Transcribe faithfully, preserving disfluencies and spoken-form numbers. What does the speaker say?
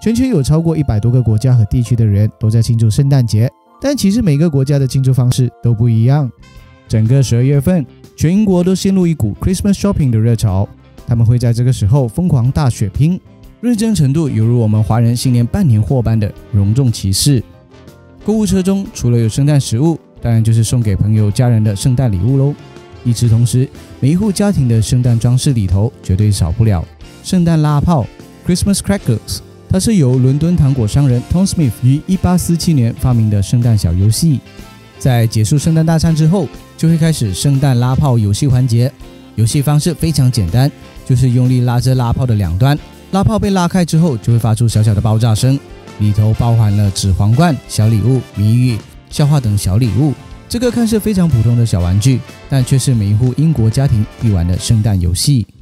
全球有超过一百多个国家和地区的人都在庆祝圣诞节，但其实每个国家的庆祝方式都不一样。整个十二月份，全英国都陷入一股 Christmas shopping 的热潮，他们会在这个时候疯狂大血拼，认真程度犹如我们华人新年办年货般的隆重其事。购物车中除了有圣诞食物，当然就是送给朋友家人的圣诞礼物咯。与此同时，每一户家庭的圣诞装饰里头绝对少不了圣诞拉炮 Christmas Crackers， 它是由伦敦糖果商人 Tom Smith 于一八四七年发明的圣诞小游戏。在结束圣诞大餐之后，就会开始圣诞拉炮游戏环节。游戏方式非常简单，就是用力拉着拉炮的两端，拉炮被拉开之后就会发出小小的爆炸声，里头包含了纸皇冠、小礼物、谜语、笑话等小礼物。这个看似非常普通的小玩具，但却是每一户英国家庭必玩的圣诞游戏。